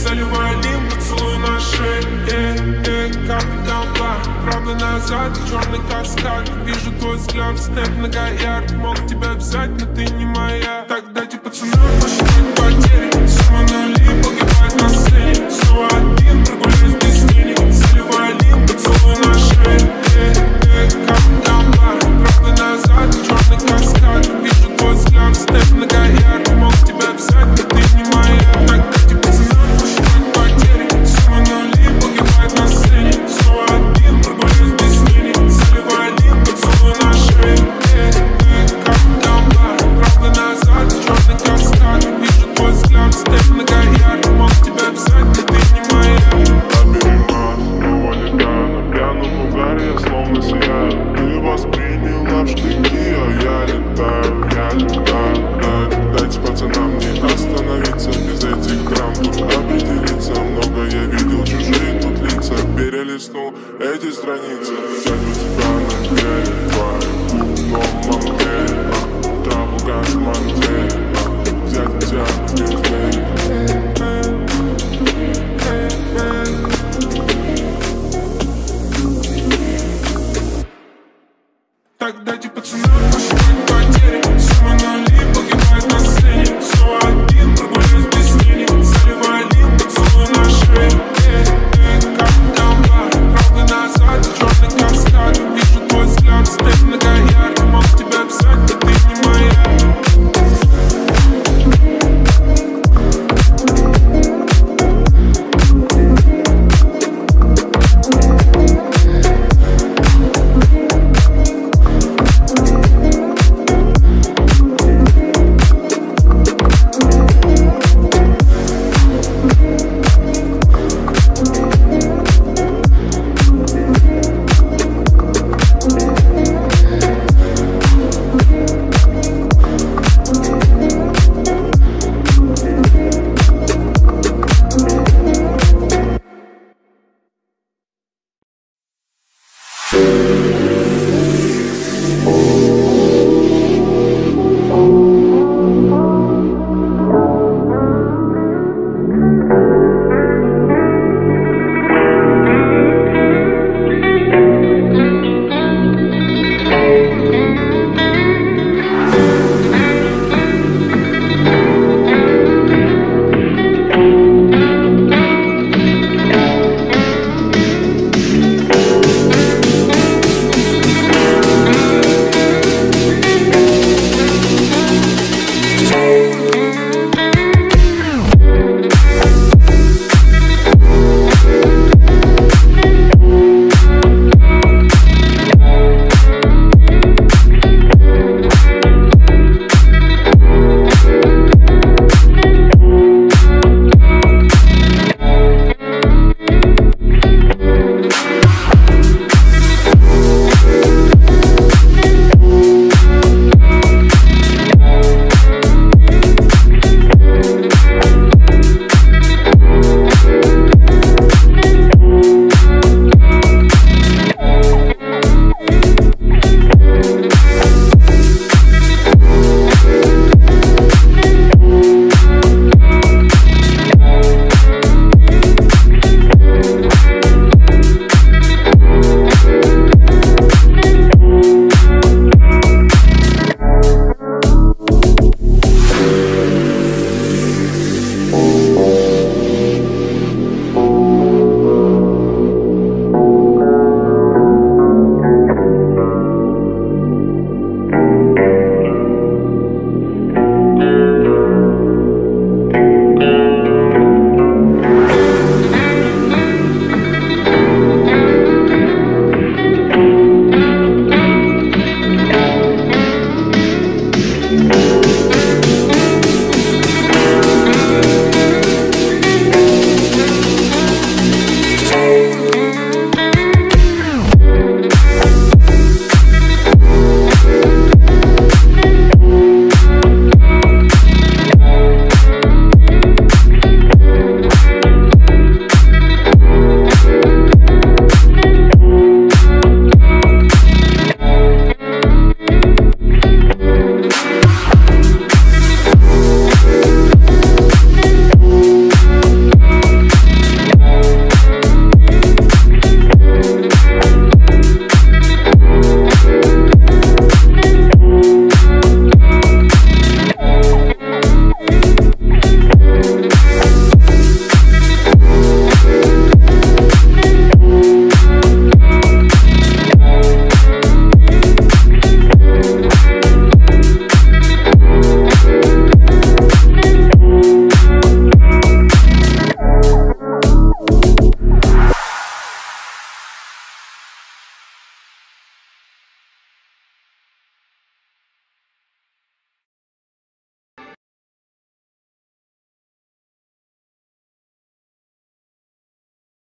заливай лим, поцелуй на шее. Капли голова, правда назад, черный каскад. Вижу твой взгляд, степ многоярд. Мог тебя взять, но ты не моя. Так дайте пацанам посчитать потери. Сумма нули погибает на сцене. Снова один, прогуляюсь без денег. Заливай лим, поцелуй на шее. Капли голова, правда назад, черный каскад. Вижу твой взгляд, степ многоярд. Мог тебя взять, но ты не моя. Так дайте пацанам посчитать потери. Сумма нули погибает на сцене. Снова один, прогуляюсь без денег. Заливай лим, поцелуй на шее. Капли голова, правда назад, черный каскад. Вижу твой взгляд, степ многоярд. Мог тебя взять, но ты не моя. Набери нас, его летаю на пьяном угаре, я словно сияю. Ты восприняла в штыки, а я летаю. Дайте пацанам не остановиться, без этих драм тут определиться. Много я видел, чужие тут лица, перелистнул эти страницы. Взять у тебя на геле, твою губном мангеле, траву газ мантель, взять тебя без дели. Так дайте пацанам посчитать